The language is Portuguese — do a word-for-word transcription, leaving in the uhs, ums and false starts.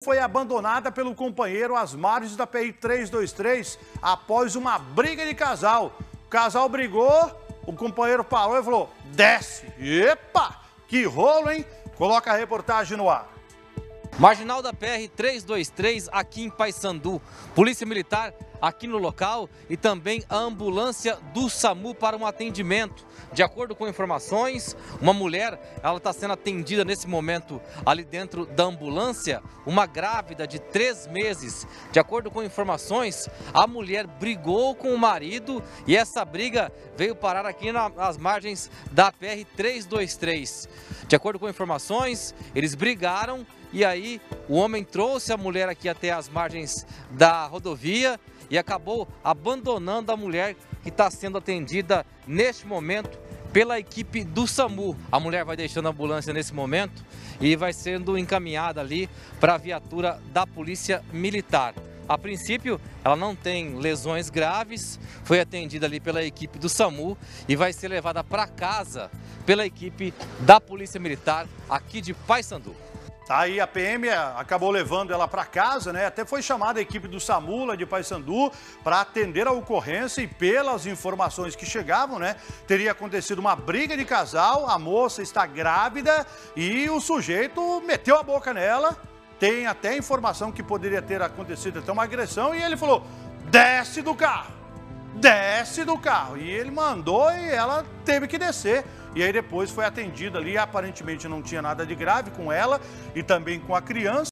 foi abandonada pelo companheiro às margens da P R trezentos e vinte e três após uma briga de casal. O casal brigou, o companheiro parou e falou, desce. Epa, que rolo, hein? Coloca a reportagem no ar. Marginal da P R trezentos e vinte e três aqui em Paysandu. Polícia Militar aqui no local e também a ambulância do SAMU para um atendimento. De acordo com informações, uma mulher, ela está sendo atendida nesse momento ali dentro da ambulância, uma grávida de três meses. De acordo com informações, a mulher brigou com o marido e essa briga veio parar aqui nas margens da P R trezentos e vinte e três. De acordo com informações, eles brigaram e aí o homem trouxe a mulher aqui até as margens da rodovia e acabou abandonando a mulher que está sendo atendida neste momento pela equipe do SAMU. A mulher vai deixando a ambulância nesse momento e vai sendo encaminhada ali para a viatura da Polícia Militar. A princípio, ela não tem lesões graves, foi atendida ali pela equipe do SAMU e vai ser levada para casa pela equipe da Polícia Militar aqui de Paysandu. Aí a P M acabou levando ela para casa, né? Até foi chamada a equipe do SAMU lá de Paysandu para atender a ocorrência e pelas informações que chegavam, né? Teria acontecido uma briga de casal, a moça está grávida e o sujeito meteu a boca nela. Tem até informação que poderia ter acontecido até uma agressão e ele falou, desce do carro, desce do carro. E ele mandou e ela teve que descer. E aí depois foi atendida ali, aparentemente não tinha nada de grave com ela e também com a criança.